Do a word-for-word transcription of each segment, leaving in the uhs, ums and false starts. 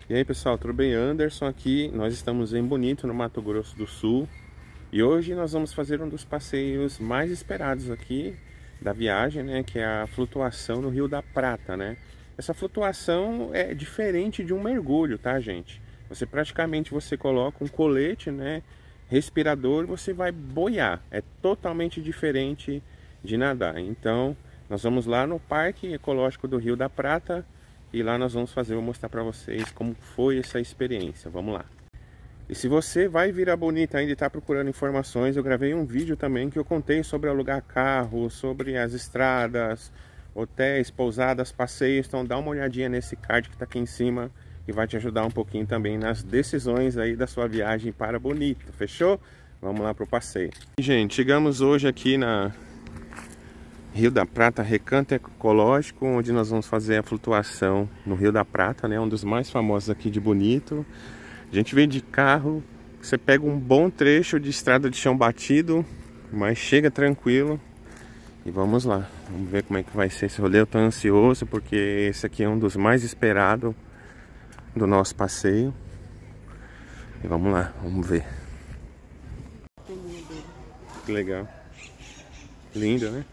E aí pessoal, tudo bem? Anderson aqui, nós estamos em Bonito, no Mato Grosso do Sul. E hoje nós vamos fazer um dos passeios mais esperados aqui da viagem, né? Que é a flutuação no Rio da Prata, né? Essa flutuação é diferente de um mergulho, tá gente? Você praticamente você coloca um colete, né? Respirador e você vai boiar. É totalmente diferente de nadar. Então, nós vamos lá no Parque Ecológico do Rio da Prata. E lá nós vamos fazer, vou mostrar para vocês como foi essa experiência. Vamos lá. E se você vai vir a Bonito ainda e está procurando informações, eu gravei um vídeo também que eu contei sobre alugar carro, sobre as estradas, hotéis, pousadas, passeios. Então dá uma olhadinha nesse card que está aqui em cima e vai te ajudar um pouquinho também nas decisões aí da sua viagem para Bonito. Fechou? Vamos lá para o passeio. E, gente, chegamos hoje aqui na Rio da Prata, Recanto Ecológico, onde nós vamos fazer a flutuação no Rio da Prata, né? Um dos mais famosos aqui de Bonito. A gente vem de carro, você pega um bom trecho de estrada de chão batido, mas chega tranquilo. E vamos lá, vamos ver como é que vai ser esse rolê. Eu tô ansioso porque esse aqui é um dos mais esperados do nosso passeio. E vamos lá, vamos ver. Que legal. Lindo, né?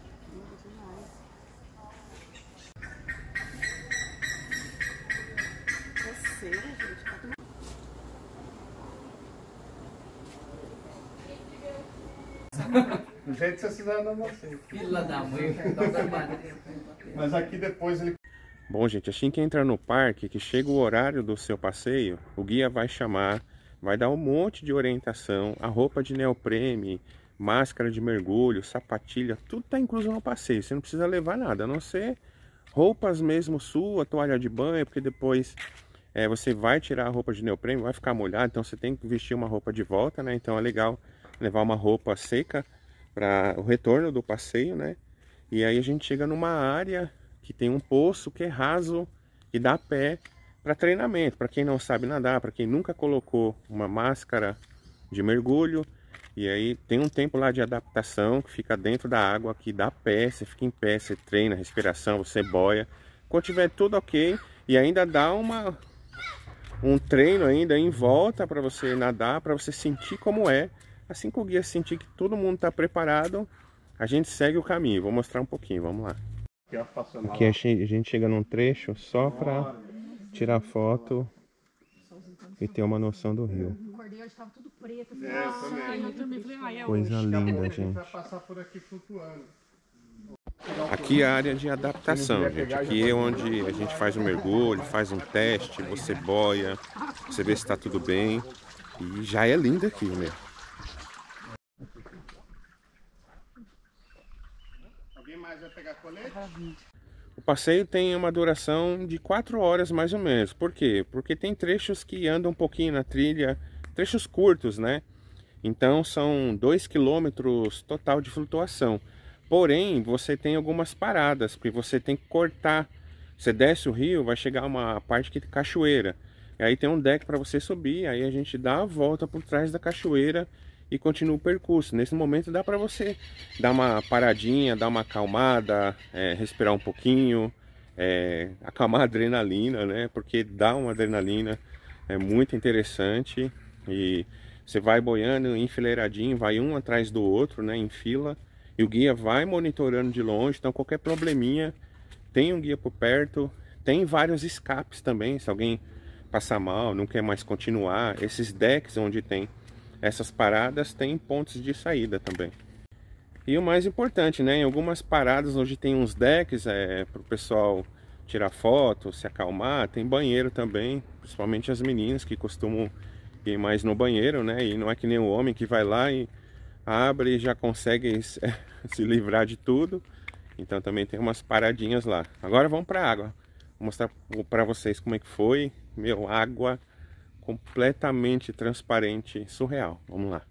Do jeito que vocês fizeram na você. Filha da mãe, Mas aqui depois ele... Bom, gente, assim que entra no parque, que chega o horário do seu passeio, o guia vai chamar, vai dar um monte de orientação, a roupa de neoprene, máscara de mergulho, sapatilha, tudo tá incluso no passeio. Você não precisa levar nada, a não ser roupas mesmo sua, toalha de banho, porque depois é, você vai tirar a roupa de neoprene, vai ficar molhado, então você tem que vestir uma roupa de volta, né? Então é legal levar uma roupa seca para o retorno do passeio, né? E aí a gente chega numa área que tem um poço que é raso e dá pé para treinamento, para quem não sabe nadar, para quem nunca colocou uma máscara de mergulho. E aí tem um tempo lá de adaptação que fica dentro da água, que dá pé, você fica em pé, você treina respiração, você boia. Quando tiver tudo ok, e ainda dá uma um treino ainda em volta para você nadar, para você sentir como é. Assim que o guia sentir que todo mundo está preparado, a gente segue o caminho. Vou mostrar um pouquinho, vamos lá. Aqui a gente chega num trecho só para tirar foto e ter uma noção do rio. Coisa linda, gente. Aqui é a área de adaptação, gente. Aqui é onde a gente faz um mergulho, faz um teste, você boia, você vê se está tudo bem. E já é lindo aqui, né? Alguém mais vai pegar colete? O passeio tem uma duração de quatro horas mais ou menos. Por quê? Porque tem trechos que andam um pouquinho na trilha, trechos curtos, né? Então são dois quilômetros total de flutuação. Porém, você tem algumas paradas, porque você tem que cortar. Você desce o rio, vai chegar uma parte que tem cachoeira. E aí tem um deck para você subir, aí a gente dá a volta por trás da cachoeira e continua o percurso. Nesse momento dá para você dar uma paradinha, dar uma acalmada, é, respirar um pouquinho, é, acalmar a adrenalina, né? Porque dá uma adrenalina, é muito interessante. E você vai boiando enfileiradinho, vai um atrás do outro, né? Em fila. E o guia vai monitorando de longe, então qualquer probleminha, tem um guia por perto. Tem vários escapes também, se alguém passar mal, não quer mais continuar. Esses decks onde tem essas paradas tem pontos de saída também. E o mais importante, né? Em algumas paradas onde tem uns decks é, para o pessoal tirar foto, se acalmar, tem banheiro também, principalmente as meninas que costumam ir mais no banheiro, né? E não é que nem o homem que vai lá e abre e já consegue se livrar de tudo. Então também tem umas paradinhas lá. Agora vamos para a água. Vou mostrar para vocês como é que foi. Meu, água completamente transparente, surreal. Vamos lá.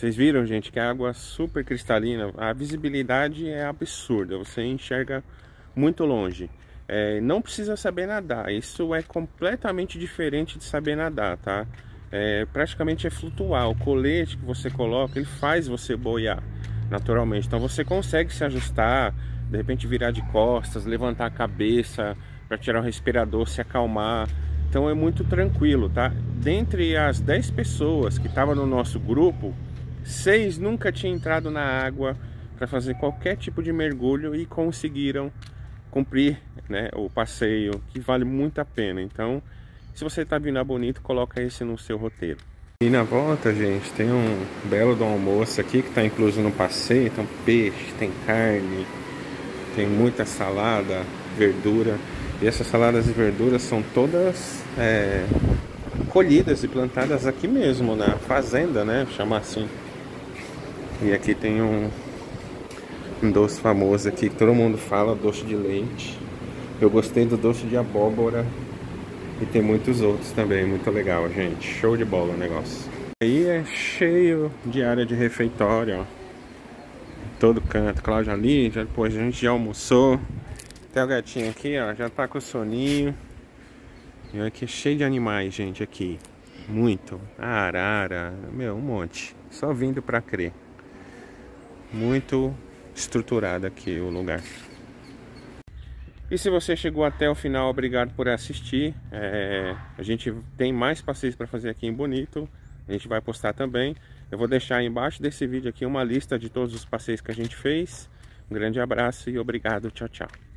Vocês viram, gente, que a água é super cristalina, a visibilidade é absurda, você enxerga muito longe. É, não precisa saber nadar, isso é completamente diferente de saber nadar, tá? É, praticamente é flutuar, o colete que você coloca, ele faz você boiar naturalmente. Então você consegue se ajustar, de repente virar de costas, levantar a cabeça para tirar o respirador, se acalmar. Então é muito tranquilo, tá? Dentre as dez pessoas que estavam no nosso grupo, seis nunca tinham entrado na água para fazer qualquer tipo de mergulho e conseguiram cumprir, né, o passeio, que vale muito a pena. Então, se você está vindo a Bonito, coloca esse no seu roteiro. E na volta, gente, tem um belo do almoço aqui que está incluso no passeio. Então, peixe, tem carne, tem muita salada, verdura. E essas saladas e verduras são todas é, colhidas e plantadas aqui mesmo, na fazenda, né? Chama assim. E aqui tem um, um doce famoso aqui que todo mundo fala, doce de leite. Eu gostei do doce de abóbora. E tem muitos outros também, muito legal, gente. Show de bola o negócio. Aí é cheio de área de refeitório, ó. Todo canto. Cláudia ali, já depois a gente já almoçou. Tem o gatinho aqui, ó, já tá com soninho. E olha que cheio de animais, gente, aqui. Muito. Arara, meu, um monte. Só vindo pra crer. Muito estruturado aqui o lugar. E se você chegou até o final, obrigado por assistir. É, a gente tem mais passeios para fazer aqui em Bonito. A gente vai postar também. Eu vou deixar embaixo desse vídeo aqui uma lista de todos os passeios que a gente fez. Um grande abraço e obrigado. Tchau, tchau.